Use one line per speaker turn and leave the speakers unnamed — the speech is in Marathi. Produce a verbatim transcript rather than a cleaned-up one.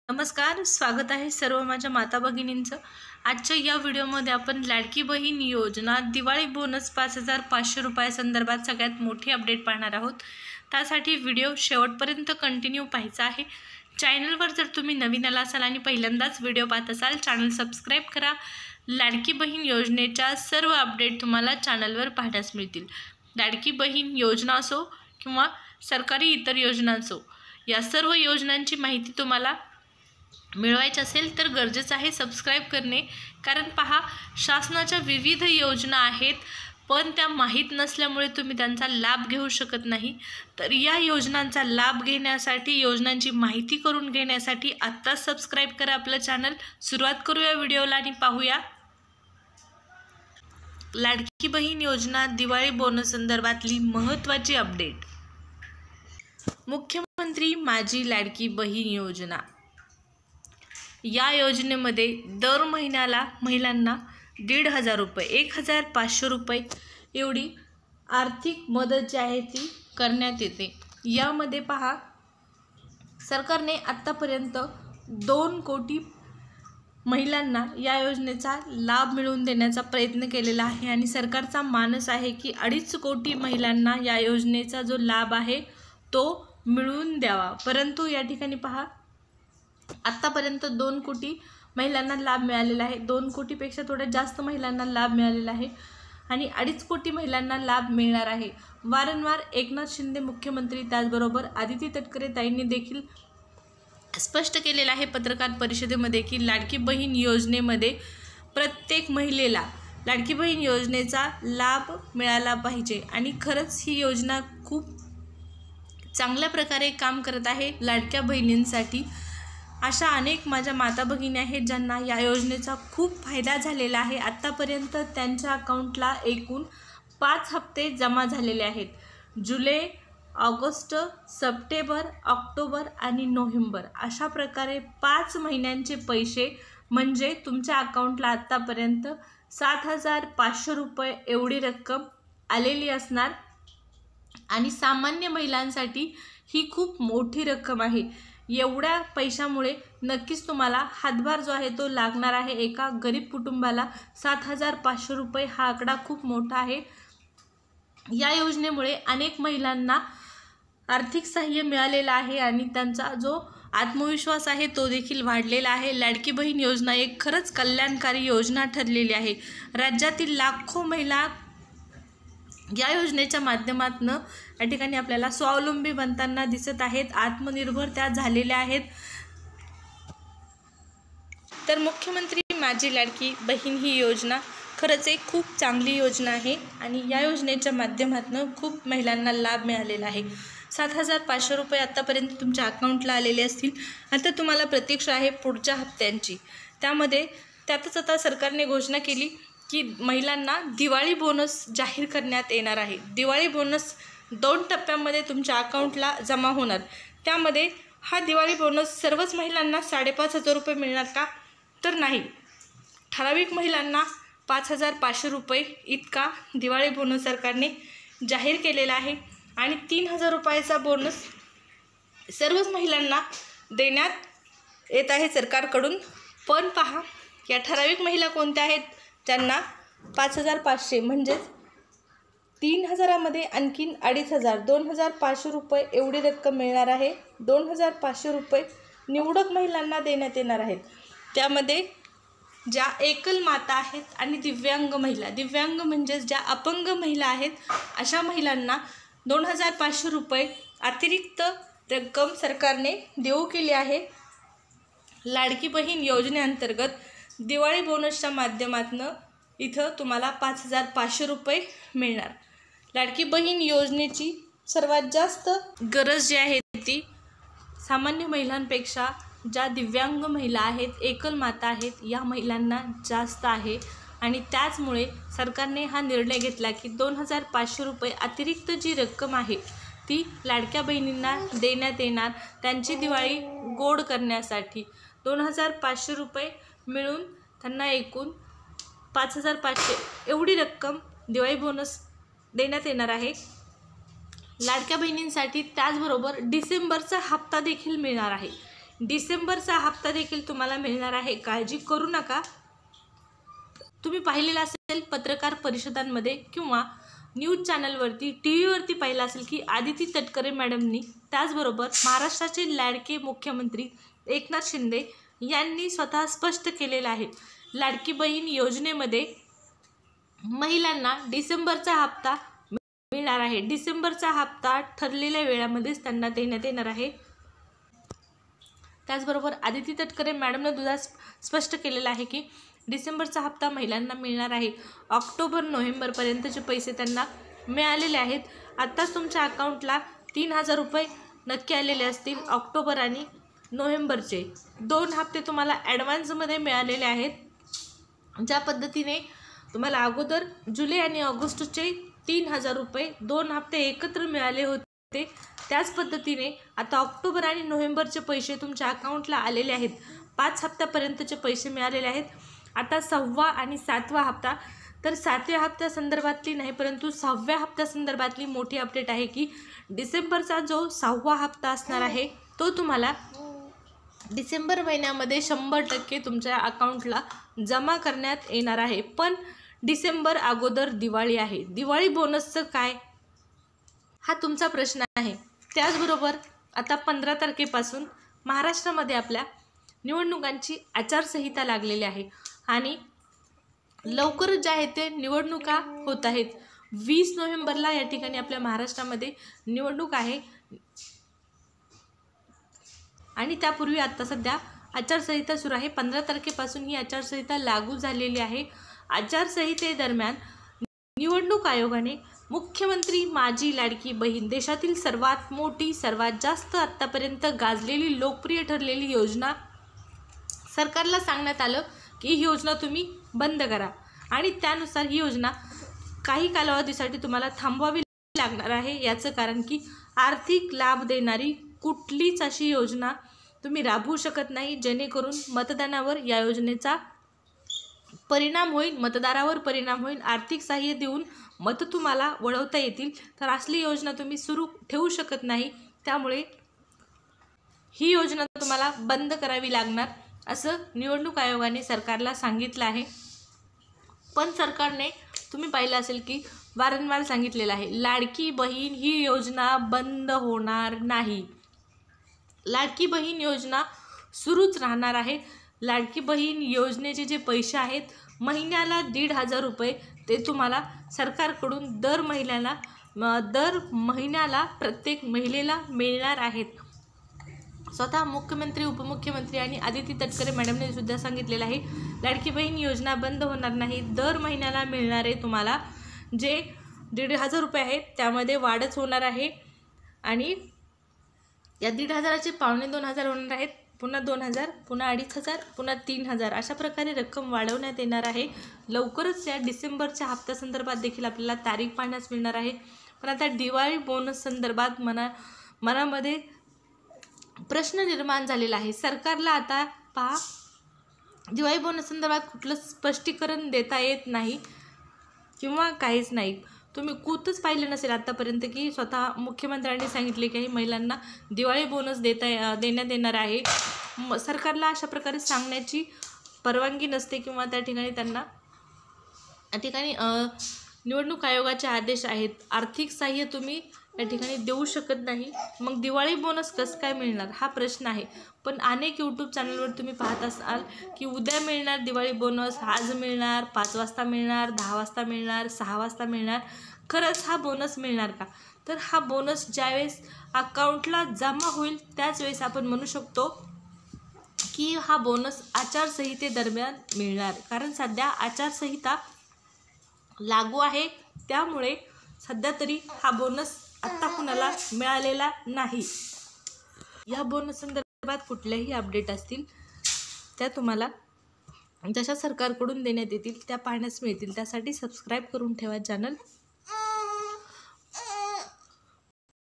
नमस्कार, स्वागत आहे सर्व माझ्या माता भगिनींचं। आजच्या या व्हिडिओमध्ये आपण लाडकी बहीण योजना दिवाळी बोनस पाच हजार पाचशे रुपये संदर्भात सगळ्यात मोठी अपडेट पाहणार आहोत। त्यासाठी व्हिडिओ शेवटपर्यंत कंटिन्यू पाहायचा आहे। चॅनलवर जर तुम्ही नवीन आला असाल आणि पहिल्यांदाच व्हिडिओ पाहत असाल, चॅनल सबस्क्राइब करा। लाडकी बहीण योजनेच्या सर्व अपडेट तुम्हाला चॅनलवर पाहण्यास मिळतील। लाडकी बहीण योजना असो किंवा सरकारी इतर योजना असो, या सर्व योजनांची माहिती तुम्हाला मिळवायची असेल तर गरजेचं आहे सबस्क्राइब करणे। कारण पहा, शासनाच्या विविध योजना आहेत पण त्या माहीत नसल्यामुळे तुम्ही त्यांचा लाभ घेऊ शकत नाही। तर या योजनांचा लाभ घेण्यासाठी, योजनांची माहिती करून घेण्यासाठी आत्ता सबस्क्राइब करा आपलं चॅनल। सुरुवात करूया व्हिडिओला आणि पाहूया लाडकी बहीण योजना दिवाळी बोनस संदर्भातली महत्त्वाची अपडेट। मुख्यमंत्री माझी लाडकी बहीण योजना, या योजनेमध्ये दर महिन्याला महिलांना दीड हजार रुपये एक हजार पाचशे रुपये एवढी आर्थिक मदत जी आहे ती करण्यात येते। यामध्ये पहा, सरकारने आत्तापर्यंत दोन कोटी महिलांना या योजनेचा लाभ मिळवून देण्याचा प्रयत्न केलेला आहे आणि सरकारचा मानस आहे की अडीच कोटी महिलांना या योजनेचा जो लाभ आहे तो मिळवून द्यावा। परंतु या ठिकाणी पहा, आत्तापर्यंत दोन कोटी महिलांना लाभ मिळालेला आहे। दोन कोटीपेक्षा थोड्या जास्त महिलांना लाभ मिळालेला आहे आणि अडीच कोटी महिलांना लाभ मिळणार आहे। वारंवार एकनाथ शिंदे मुख्यमंत्री, त्याचबरोबर आदिती तटकरे ताईंनी देखील स्पष्ट केलेलं आहे पत्रकार परिषदेमध्ये की लाडकी बहीण योजनेमध्ये प्रत्येक महिलेला लाडकी बहीण योजनेचा लाभ मिळाला पाहिजे। आणि खरंच ही योजना खूप चांगल्या प्रकारे काम करत आहे लाडक्या बहिणींसाठी। अशा अनेक माझ्या माता भगिनी आहेत ज्यांना या योजनेचा खूप फायदा झालेला आहे। आत्तापर्यंत त्यांच्या अकाउंटला एकूण पाच हप्ते जमा झालेले आहेत। जुलै, ऑगस्ट, सप्टेंबर, ऑक्टोबर आणि नोव्हेंबर अशा प्रकारे पाच महिन्यांचे पैसे म्हणजे तुमच्या अकाउंटला आत्तापर्यंत सात हजार पाचशे रुपये एवढी रक्कम आलेली असणार। आणि सामान्य महिलांसाठी ही खूप मोठी रक्कम आहे। एवढ्या पैशामुळे नक्कीच तुम्हाला हातभार जो आहे तो लागणार आहे। एका गरीब कुटुंबाला सात हजार पाचशे रुपये हा आकडा खूप मोठा आहे। या योजनेमुळे अनेक महिलांना आर्थिक सहाय्य मिळालेलं आहे आणि त्यांचा जो आत्मविश्वास आहे तो देखील वाढलेला आहे। लाडकी बहीण योजना एक खरंच कल्याणकारी योजना ठरलेली आहे। राज्यातील लाखो महिला या योजनेच्या माध्यमातून या ठिकाणी आपल्याला स्वावलंबी बनताना दिसत आहेत, आत्मनिर्भर त्या झालेल्या आहेत। तर मुख्यमंत्री माझी लाडकी बहीण ही योजना खरंच एक खूप चांगली योजना आहे आणि या योजनेच्या माध्यमातून खूप महिलांना लाभ मिळालेला आहे। सात हजार पाचशे रुपये आत्तापर्यंत तुमच्या अकाउंटला आलेले असतील। आता तुम्हाला प्रतीक्षा आहे पुढच्या हप्त्यांची। त्यामध्ये त्यातच आता सरकारने घोषणा केली की महिलांना दिवाळी बोनस जाहीर करण्यात येणार आहे। दिवाळी बोनस दोन टप्प्यांमध्ये तुमच्या अकाउंटला जमा होणार। त्यामध्ये हा दिवाळी बोनस सर्वच महिलांना साडेपाच हजार रुपये मिळणार का? तर नाही, ठराविक महिलांना पाच हजार पाचशे रुपये इतका दिवाळी बोनस सरकारने जाहीर केलेला आहे आणि तीन हजार रुपयाचा बोनस सर्वच महिलांना देण्यात येत आहे सरकारकडून। पण पहा, या ठराविक महिला कोणत्या आहेत ज्यांना पाच हजार पाचशे म्हणजेच तीन हजारामध्ये आणखीन अडीच हजार दोन हजार पाचशे रुपये एवढी रक्कम मिळणार आहे। दोन हजार पाचशे रुपये निवडक महिलांना देण्यात येणार आहेत। त्यामध्ये ज्या एकल माता आहेत आणि दिव्यांग महिला, दिव्यांग म्हणजेच ज्या अपंग महिला आहेत, अशा महिलांना दोन हजार पाचशे रुपये अतिरिक्त रक्कम सरकारने देऊ केली आहे। लाडकी बहीण योजनेअंतर्गत दिवाळी बोनसच्या माध्यमातून इथं तुम्हाला पाच हजार पाचशे रुपये मिळणार। लाडकी बहीण योजनेची सर्वात जास्त गरज जी आहे ती सामान्य महिलांपेक्षा ज्या दिव्यांग महिला आहेत, एकल माता आहेत, या महिलांना जास्त आहे आणि त्याचमुळे सरकारने हा निर्णय घेतला की दोन हजार पाचशे रुपये अतिरिक्त जी रक्कम आहे ती लाडक्या बहिणींना देण्यात येणार त्यांची दिवाळी गोड करण्यासाठी। दोन हजार पाचशे रुपये मिळून त्यांना एकूण पाच हजार पाचशे एवढी रक्कम दिवाळी बोनस देण्यात येणार आहे लाडक्या बहिणींसाठी। त्याचबरोबर डिसेंबरचा हप्ता देखील मिळणार आहे। डिसेंबरचा हप्ता देखील तुम्हाला मिळणार आहे, काळजी करू नका। तुम्ही पाहिलेला असेल पत्रकार परिषदांमध्ये किंवा न्यूज चॅनलवरती, टी व्हीवरती पाहिलं असेल की आदिती तटकरे मॅडमनी, त्याचबरोबर महाराष्ट्राचे लाडके मुख्यमंत्री एकनाथ शिंदे यांनी स्वतः स्पष्ट केलेलं आहे, लाडकी बहीण योजनेमध्ये महिलांना डिसेंबरचा हप्ता मिळणार आहे। डिसेंबरचा हप्ता ठरलेल्या वेळामध्येच त्यांना देण्यात येणार आहे। त्याचबरोबर आदिती तटकरे मॅडमने सुद्धा स्पष्ट केलेलं आहे की डिसेंबरचा हप्ता महिलांना मिळणार आहे। ऑक्टोबर नोव्हेंबरपर्यंतचे पैसे त्यांना मिळालेले आहेत। आत्ताच तुमच्या अकाउंटला तीन हजार रुपये नक्की आलेले असतील। ऑक्टोबर आणि नोव्हेंबरचे दोन हप्ते तुम्हाला ॲडव्हान्समध्ये मिळालेले आहेत। ज्या पद्धतीने तुम्हाला अगोदर जुलै आणि ऑगस्टचे तीन हजार रुपये दोन हप्ते एकत्र मिळाले होते, त्याच पद्धतीने आता ऑक्टोबर आणि नोव्हेंबरचे पैसे तुमच्या अकाउंटला आलेले आहेत। पाच हप्त्यापर्यंतचे पैसे मिळालेले आहेत। आता सहावा आणि सातवा हप्ता, तर सातव्या हप्त्या संदर्भातली नाही परंतु सहाव्या हप्त्या संदर्भातली मोठी अपडेट आहे की डिसेंबरचा जो सहावा हप्ता असणार आहे तो तुम्हाला डिसेंबर महिन्यामध्ये शंभर टक्के तुमच्या अकाउंटला जमा करण्यात येणार आहे। पण डिसेंबर अगोदर दिवाळी आहे, दिवाळी बोनसचं काय हा तुमचा प्रश्न आहे। त्याचबरोबर आता पंधरा तारखेपासून महाराष्ट्रामध्ये आपल्या निवडणुकांची आचारसंहिता लागलेली आहे आणि लवकरच ज्या आहेत ते निवडणुका होत आहेत। वीस नोव्हेंबरला या ठिकाणी आपल्या महाराष्ट्रामध्ये निवडणूक आहे आणि त्यापूर्वी आता सध्या आचारसंहिता सुरू आहे। पंधरा तारखेपासून ही आचारसंहिता लागू झालेली आहे। आचारसंहितेदरम्यान निवडणूक आयोगाने मुख्यमंत्री माझी लाडकी बहीण, देशातील सर्वात मोठी, सर्वात जास्त आत्तापर्यंत गाजलेली, लोकप्रिय ठरलेली योजना, सरकारला सांगण्यात आलं की ही योजना तुम्ही बंद करा आणि त्यानुसार ही योजना काही कालावधीसाठी तुम्हाला थांबवावी लागणार आहे। याचं कारण की आर्थिक लाभ देणारी कुठलीच अशी योजना तुम्ही राबवू शकत नाही जेणेकरून मतदानावर या योजनेचा परिणाम होईल, मतदारावर परिणाम होईल, आर्थिक सहाय्य देऊन मत तुम्हाला वळवता येतील। तर असली योजना तुम्ही सुरू ठेवू शकत नाही, त्यामुळे ही योजना तुम्हाला बंद करावी लागणार असं निवडणूक आयोगाने सरकारला सांगितलं आहे। पण सरकारने तुम्ही पाहिलं असेल की वारंवार सांगितलेलं आहे, लाडकी बहीण ही योजना बंद होणार नाही, लाडकी बहीण योजना सुरूच राहणार आहे। लाडकी बहीण योजनेचे जे पैसे आहेत महिन्याला दीड हजार रुपये ते तुम्हाला सरकारकडून दर महिन्याला दर महिन्याला प्रत्येक महिलेला मिळणार आहेत। स्वतः मुख्यमंत्री, उपमुख्यमंत्री आणि आदिती तटकरे मॅडमने सुद्धा सांगितलेलं आहे, लाडकी बहीण योजना बंद होणार नाही, दर महिन्याला मिळणारे तुम्हाला जे दीड हजार रुपये आहेत त्यामध्ये वाढच होणार आहे आणि या दीड हजाराचे पावणे दोन हजार होणार आहेत, पुन्हा दोन हजार, पुन्हा अडीच हजार, पुन्हा तीन हजार अशा प्रकारे रक्कम वाढवण्यात येणार आहे। लवकरच या डिसेंबरच्या हप्त्यासंदर्भात देखील आपल्याला तारीख पाहण्यास मिळणार आहे। पण आता दिवाळी बोनस संदर्भात मना मनामध्ये प्रश्न निर्माण झालेला आहे। सरकारला आता पहा, दिवाळी बोनस संदर्भात कुठलं स्पष्टीकरण देता येत नाही किंवा काहीच नाही। तुम्ही कुठंच पाहिलं नसेल आतापर्यंत की स्वतः मुख्यमंत्र्यांनी सांगितले की महिलांना दिवाळी बोनस देता देण्यात येणार आहे। म सरकारला अशा प्रकारे सांगण्याची परवानगी नसते किंवा त्या ठिकाणी त्यांना त्या ठिकाणी निवडणूक आयोगाचे आदेश आहेत, आर्थिक सहाय्य तुम्ही या ठिकाणी देऊ शकत नाही, मग दिवाळी बोनस कसं काय मिळणार हा प्रश्न आहे। पण अनेक यूट्यूब चॅनलवर तुम्ही पाहत असाल की उद्या मिळणार दिवाळी बोनस, आज मिळणार, पाच वाजता मिळणार, दहा वाजता मिळणार, सहा वाजता मिळणार। खरंच हा बोनस मिळणार का? तर हा बोनस ज्यावेळेस अकाउंटला जमा होईल त्याच वेळेस आपण म्हणू शकतो की हा बोनस आचारसंहितेदरम्यान मिळणार, कारण सध्या आचारसंहिता लागू आहे, त्यामुळे सध्या तरी हा बोनस आत्ता कुणाला मिळालेला नाही। या बोनस संदर्भात कुठल्याही अपडेट असतील त्या तुम्हाला जशा सरकारकडून देण्यात येतील त्या पाहण्यास मिळतील। त्यासाठी सबस्क्राईब करून ठेवा चॅनल।